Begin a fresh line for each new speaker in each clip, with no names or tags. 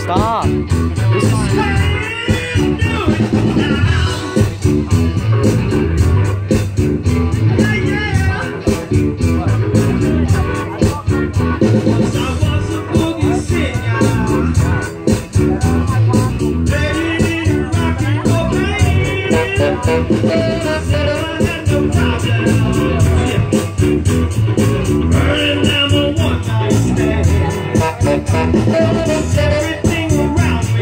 Stop. This is...
Everything around me,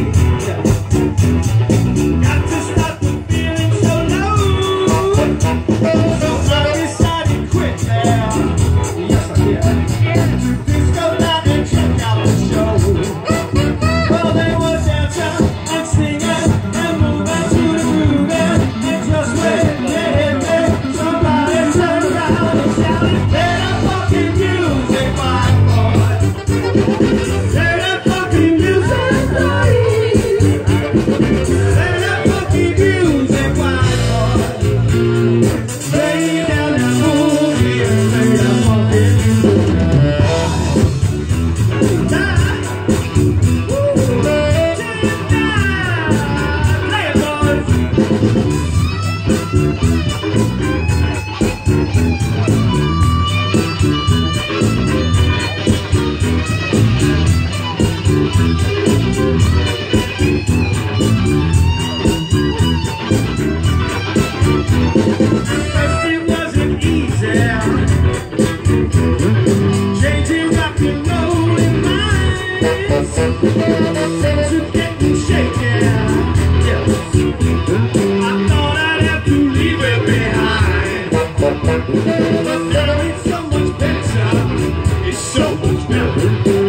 got to stop the feeling so low. So I decided to quit there. Yes, I did. To disco night and check out the show. Well, they were dancing and singing and moving to the groove, and just when they hit me, somebody turned around and shouted, "Play that fucking music, my boy." Play that fucking music, boy. Play that fucking music, white boy. Lay down that movie and play that fucking music. Play it, boys. First it wasn't easy, changing rock and roll in minds. Things were getting shaky. Yes. I thought I'd have to leave it behind, but now it's so much better. It's so much better.